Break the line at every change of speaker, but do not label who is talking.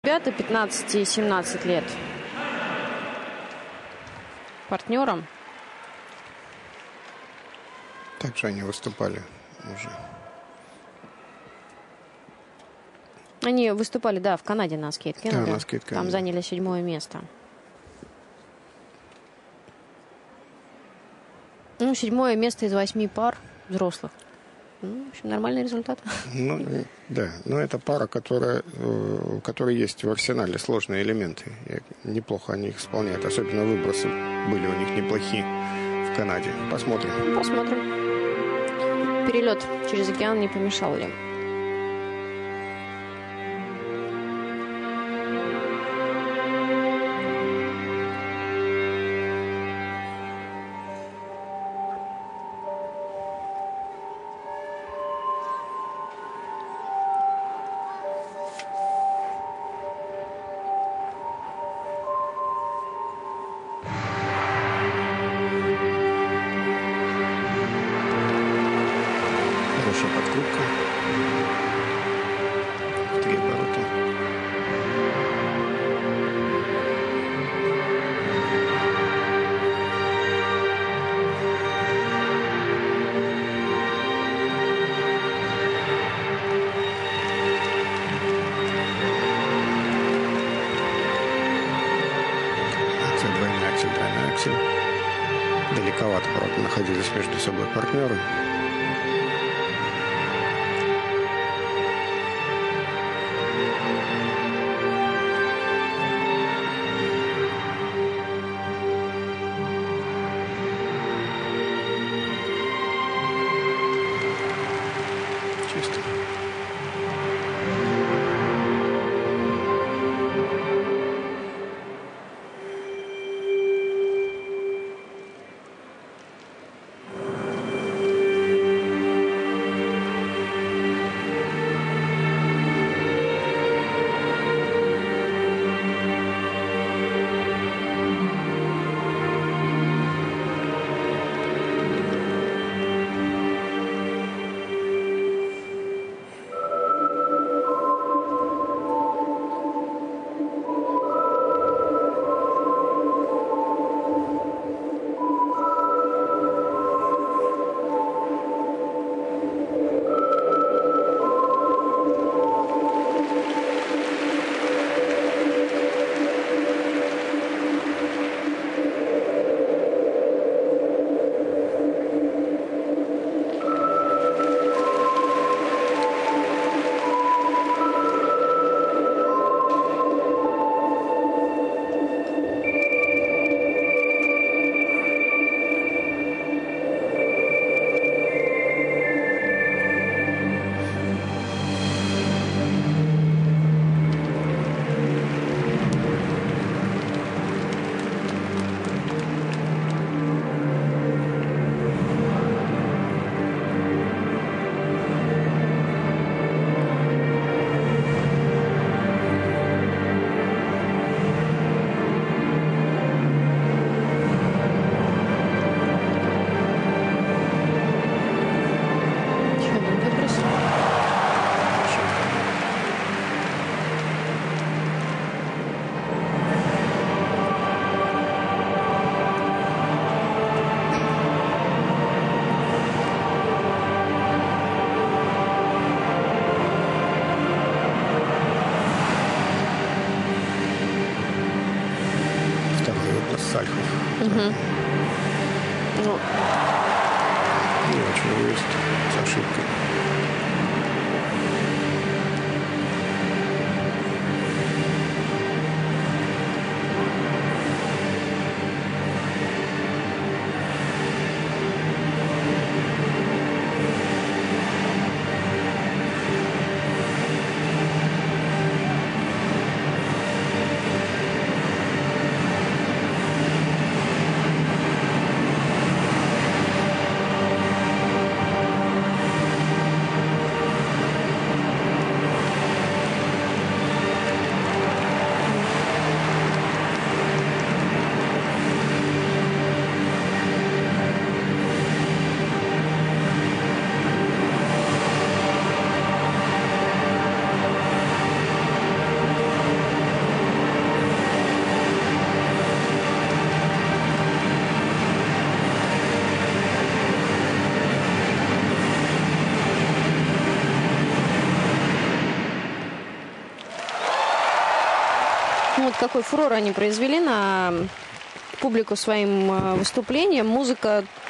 Ребята 15 и 17 лет партнерам.
Также они выступали уже.
Они выступали, да, в Канаде на скейт-кеннеде.
Да, на скейт-кеннеде.
Там заняли 7-е место. Ну, 7-е место из 8 пар взрослых. Ну, в общем, нормальный результат.
Ну, да, но это пара, у которой есть в арсенале сложные элементы. И неплохо они их исполняют. Особенно выбросы были у них неплохие в Канаде. Посмотрим.
Посмотрим. Перелет через океан не помешал ли?
Хорошая подкрутка. В 3 оборота. Двойной аксель. Далековато, правда, находились между собой партнеры. Чисто. Сальхов.
Ну,
Не очень выезд с ошибкой.
вот какой фурор они произвели на публику своим выступлением. Музыка